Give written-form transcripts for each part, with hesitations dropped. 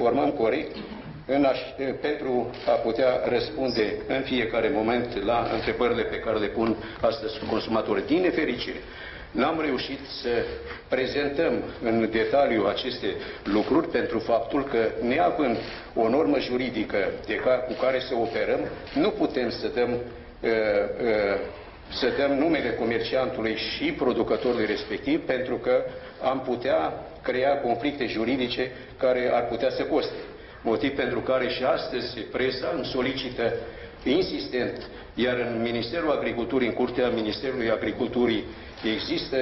formăm corect pentru a putea răspunde în fiecare moment la întrebările pe care le pun astăzi consumatorii. Din nefericire, n-am reușit să prezentăm în detaliu aceste lucruri pentru faptul că, neavând o normă juridică cu care să operăm, nu putem să dăm numele comerciantului și producătorului respectiv, pentru că am putea crea conflicte juridice care ar putea să coste. Motiv pentru care și astăzi presa îmi solicită insistent, iar în Ministerul Agriculturii, în Curtea Ministerului Agriculturii, există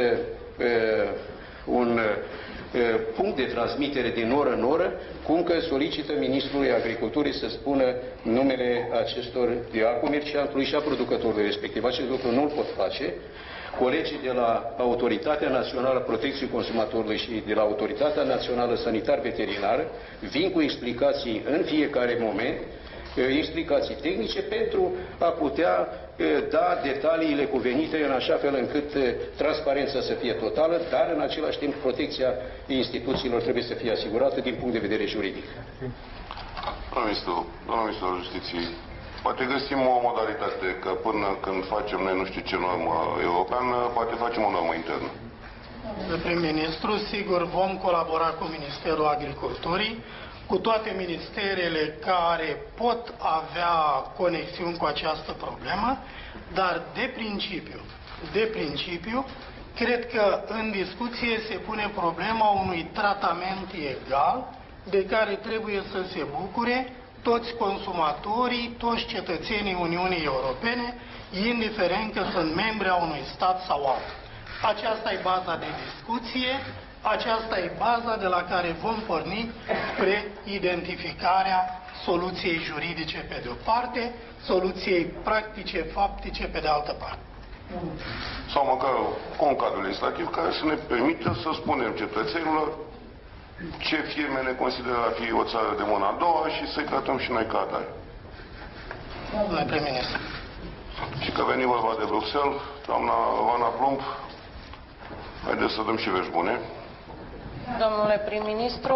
un punct de transmitere din oră în oră, cum că solicită Ministrului Agriculturii să spună numele a comerciantului și a producătorului respectiv. Acest lucru nu îl pot face. Colegii de la Autoritatea Națională a Protecției Consumatorului și de la Autoritatea Națională Sanitar-Veterinară vin cu explicații în fiecare moment, explicații tehnice pentru a putea da detaliile cuvenite în așa fel încât transparența să fie totală, dar în același timp protecția instituțiilor trebuie să fie asigurată din punct de vedere juridic. Domnul Ministru al Justiției, poate găsim o modalitate că până când facem noi nu știu ce normă europeană, poate facem o normă internă. Domnule prim-ministru, sigur vom colabora cu Ministerul Agriculturii, cu toate ministerele care pot avea conexiuni cu această problemă, dar de principiu, cred că în discuție se pune problema unui tratament egal de care trebuie să se bucure toți consumatorii, toți cetățenii Uniunii Europene, indiferent că sunt membri a unui stat sau altul. Aceasta e baza de discuție, aceasta e baza de la care vom porni spre identificarea soluției juridice pe de o parte, soluției practice, faptice pe de altă parte. Sau măcar cu un cadru legislativ care să ne permită să spunem cetățenilor ce firme ne consideră a fi o țară de mâna a doua și să-i tratăm și noi ca atare. Domnule prim-ministru. Și că veni vorba de Bruxelles, doamna Oana Plumb, haideți să dăm și vești bune. Domnule prim-ministru,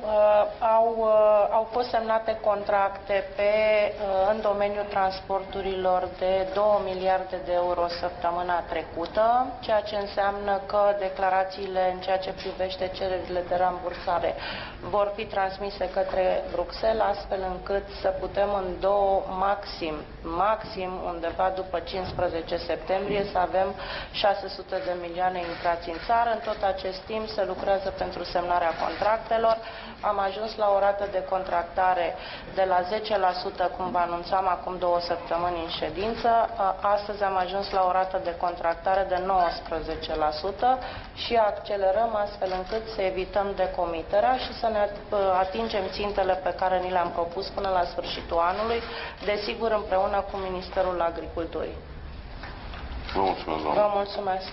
au fost semnate contracte în domeniul transporturilor de 2 miliarde de euro săptămâna trecută, ceea ce înseamnă că declarațiile în ceea ce privește cererile de rambursare vor fi transmise către Bruxelles, astfel încât să putem în maxim undeva după 15 septembrie să avem 600 de milioane intrați în țară. În tot acest timp se lucrează pentru semnarea contractelor. Am ajuns la o rată de contractare de la 10%, cum vă anunțam acum 2 săptămâni în ședință. Astăzi am ajuns la o rată de contractare de 19% și accelerăm astfel încât să evităm decomiterea și să ne atingem țintele pe care ni le-am propus până la sfârșitul anului, desigur împreună cu Ministerul Agriculturii. Vă mulțumesc, doamnă. Vă mulțumesc.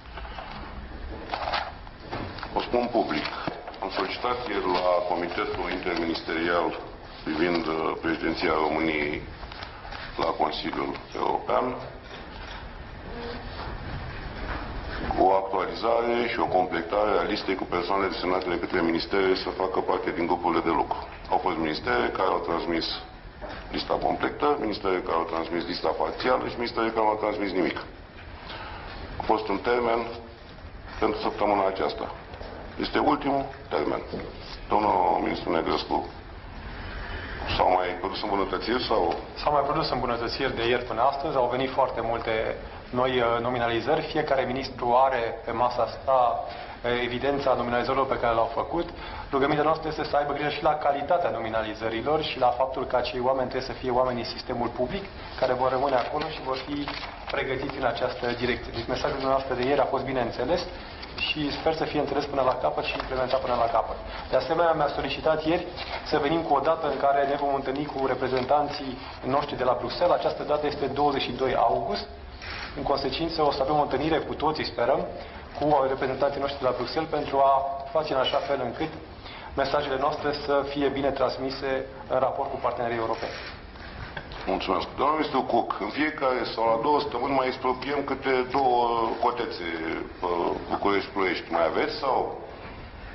O spun public. Am solicitat ieri la Comitetul Interministerial privind președinția României la Consiliul European o actualizare și o completare a listei cu persoanele desemnate de către ministere să facă parte din grupurile de lucru. Au fost ministere care au transmis lista completă, ministere care au transmis lista parțială și ministere care nu au transmis nimic. A fost un termen pentru săptămâna aceasta. Este ultimul termen. Domnul ministru Negrescu, s-au mai produs îmbunătățiri sau? S-au mai produs îmbunătățiri de ieri până astăzi, au venit foarte multe noi nominalizări, fiecare ministru are pe masa asta evidența nominalizărilor pe care le-au făcut. Rugămintea noastră este să aibă grijă și la calitatea nominalizărilor și la faptul că acei oameni trebuie să fie oameni din sistemul public, care vor rămâne acolo și vor fi pregătiți în această direcție. Deci mesajul nostru de ieri a fost bine înțeles și sper să fie înțeles până la capăt și implementat până la capăt. De asemenea, mi-a solicitat ieri să venim cu o dată în care ne vom întâlni cu reprezentanții noștri de la Bruxelles. Această dată este 22 august. În consecință, o să avem o întâlnire cu toții, sperăm, cu reprezentanții noștri de la Bruxelles pentru a face în așa fel încât mesajele noastre să fie bine transmise în raport cu partenerii europeni. Mulțumesc. Domnul ministru Cook, în fiecare sau la 2 săptămâni mai expropiem câte 2 cotețe pe București-Ploiești. Mai aveți sau?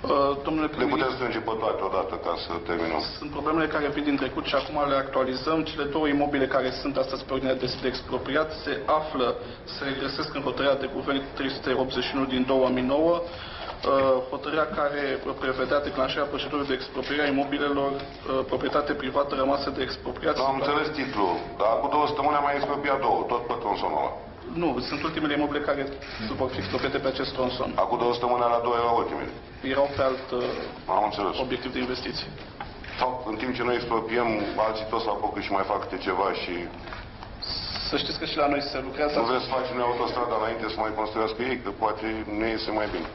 Domnule Le prim-ministru, putem strânge pe toate odată ca să terminăm. sunt problemele care vin din trecut și acum le actualizăm. Cele două imobile care sunt astăzi pe ordinea de zi de expropriat se află, se regăsesc în hotărârea de guvern 381 din 2009, hotărârea care prevedea declanșarea procedurii de expropriere a imobilelor proprietate privată rămase de expropriat. Am înțeles titlul, dar acum 2 săptămâni am mai expropriat două, tot pe tronsonul ăla. Nu, sunt ultimele imobile care vor fi expropriate pe acest tronson. Acum 2 săptămâni la 2 erau ultimele. Erau pe alt Am înțeles. obiectiv de investiție. Sau în timp ce noi expropiem, alții tot se apucă și mai fac câte ceva și... Să știți că și la noi se lucrează. Nu vreți să facem noi autostrada înainte să mai construiască ei, că poate ne iese mai bine.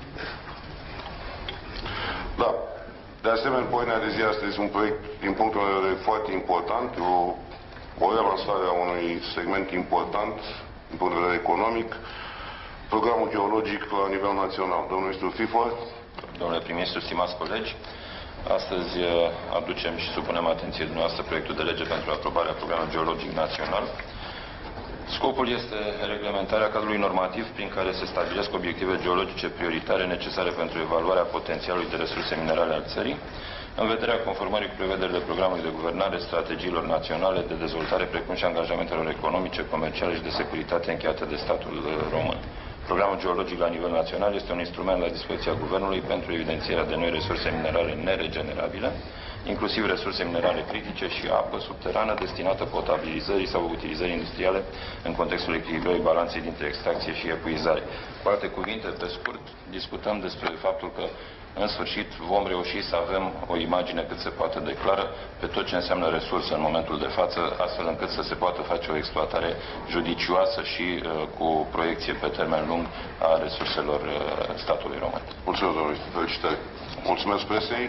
Da. De asemenea, pe ordinea de zi astăzi un proiect, din punctul meu de vedere, foarte important, o relansare a unui segment important, din punct de vedere economic, programul geologic la nivel național. Domnul ministru FIFOR. Domnule prim-ministru, stimați colegi, astăzi aducem și supunem atenției dumneavoastră proiectul de lege pentru aprobarea programului geologic național. Scopul este reglementarea cadrului normativ prin care se stabilesc obiective geologice prioritare necesare pentru evaluarea potențialului de resurse minerale al țării, în vederea conformării cu prevederile programului de guvernare, strategiilor naționale de dezvoltare, precum și angajamentelor economice, comerciale și de securitate încheiate de statul român. Programul geologic la nivel național este un instrument la dispoziția Guvernului pentru evidențierea de noi resurse minerale neregenerabile, inclusiv resurse minerale critice și apă subterană destinată potabilizării sau utilizării industriale în contextul echilibrării balanței dintre extracție și epuizare. Cu alte cuvinte, pe scurt, discutăm despre faptul că în sfârșit vom reuși să avem o imagine cât se poate de clară pe tot ce înseamnă resursă în momentul de față, astfel încât să se poată face o exploatare judicioasă și cu proiecție pe termen lung a resurselor statului român. Mulțumesc, domnule ministru. Felicitări. Mulțumesc presei.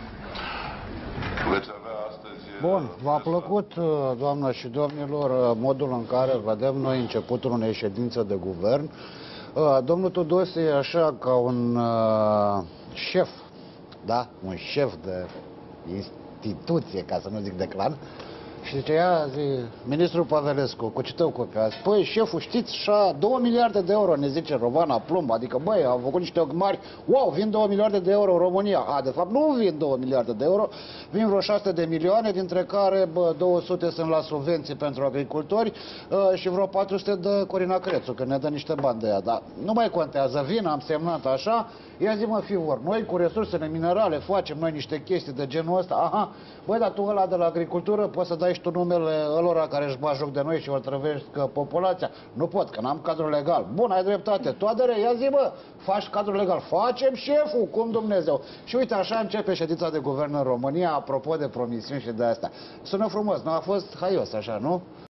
Veți avea astăzi... Bun, v-a plăcut, doamnă și domnilor, modul în care vedem noi începutul unei ședințe de guvern. Domnul Tudose e așa ca un șef, da? Un șef de instituție, ca să nu zic de clan. Și zice, ministrul Pavelescu, cu ce tău copia? Păi, șeful, știți, 2 miliarde de euro, ne zice Rovana Plumb, adică, băi, au făcut niște mari, wow, vin 2 miliarde de euro în România. De fapt, nu vin 2 miliarde de euro, vin vreo 600 de milioane, dintre care, 200 sunt la subvenții pentru agricultori și vreo 400 de Corina Crețu, că ne dă niște bani de ea. Dar nu mai contează, vin, am semnat așa, ia zi, mă, FIFOR, noi cu resursele minerale facem noi niște chestii de genul ăsta, aha, băi, dar tu ăla de la agricultură poți să dai și tu numele ălora care își bat joc de noi și o trăvesc populația? Nu pot, că n-am cadru legal. Bun, ai dreptate, tu adere, ia zi, bă, faci cadru legal, facem șeful, cum Dumnezeu. Și uite, așa începe ședința de guvern în România, apropo de promisiuni și de astea. Sună frumos, nu a fost haios așa, nu?